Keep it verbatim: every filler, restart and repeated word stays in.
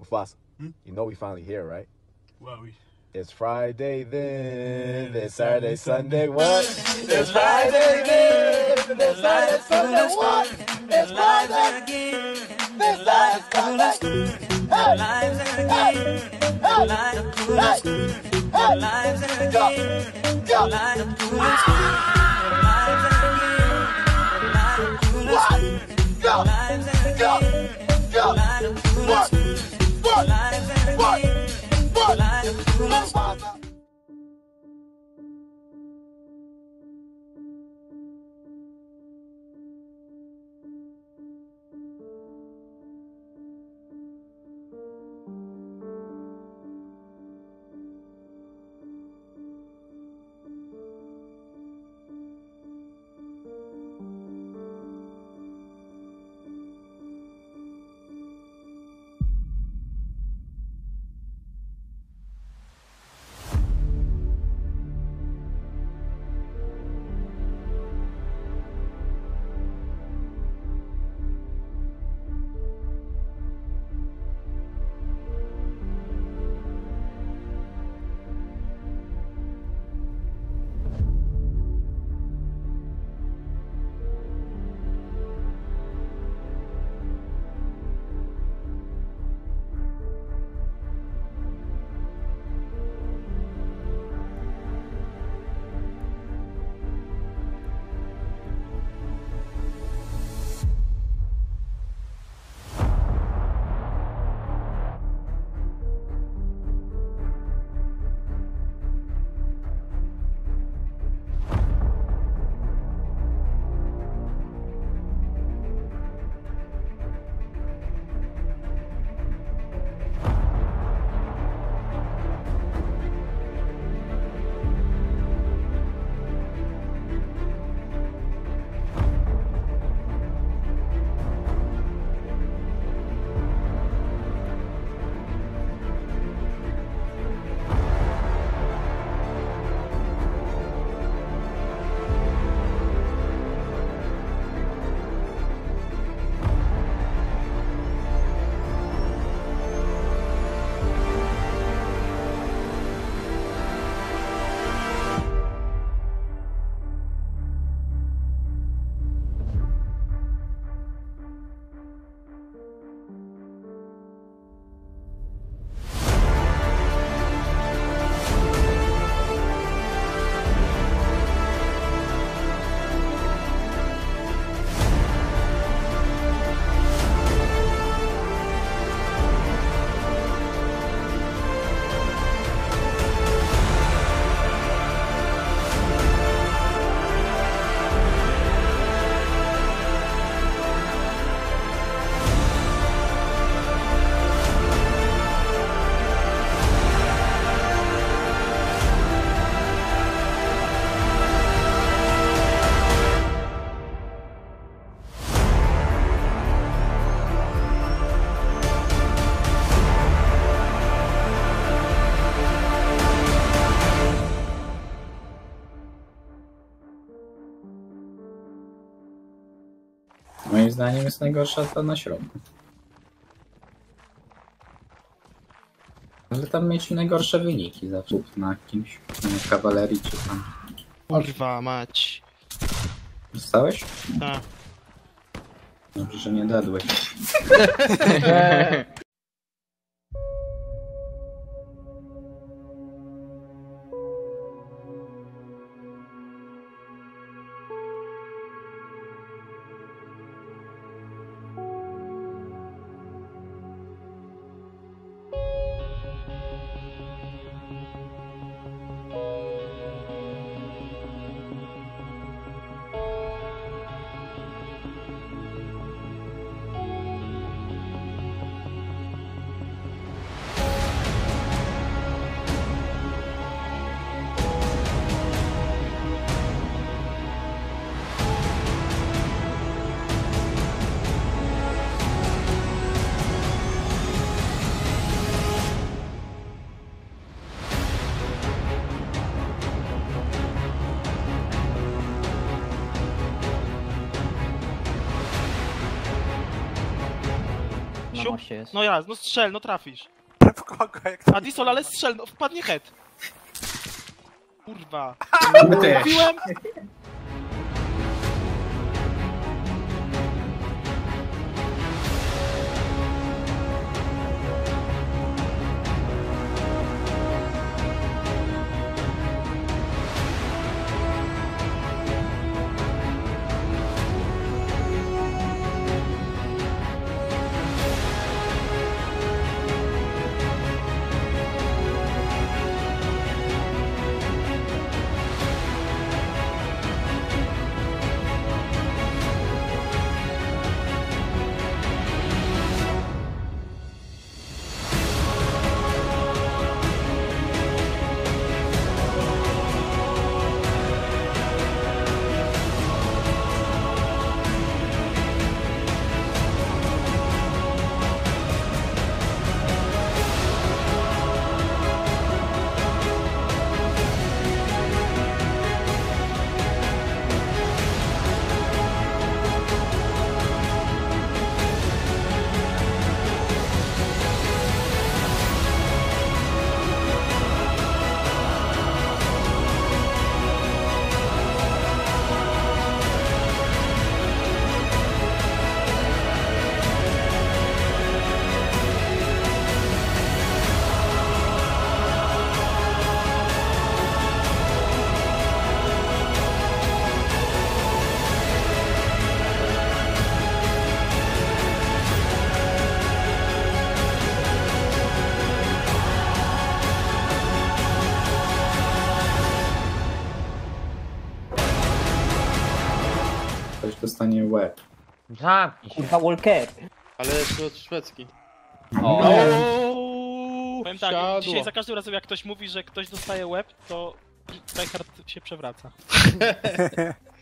Mufasa, Hmm? you know we finally here, right? Well, we... It's Friday then, it's Saturday, Sunday, what? It's Friday then, it's Saturday, Sunday, what? It's Friday again, it's Saturday, Sunday. Hey, hey, hey, hey, hey, go, go. What? Go, go, go. What? What? What? What? Moim zdaniem jest najgorsza ta na środku. Ale tam mieliśmy najgorsze wyniki zawsze na kimś, na kawalerii czy tam. Kurwa mać. Dostałeś? Tak. Dobrze, że nie dadłeś. Siup. moście jest. No ja, no strzel, no trafisz. W kogo, jak to... A Disol, ale strzel, no wpadnie head. Kurwa. My też. Mówiłem? Ktoś dostanie łeb. Zamknij się. Kurwa, Walker. Ale szwe- szwedzki. O, Powiem tak, Siadło. dzisiaj za każdym razem jak ktoś mówi, że ktoś dostaje łeb, to tryhard się przewraca.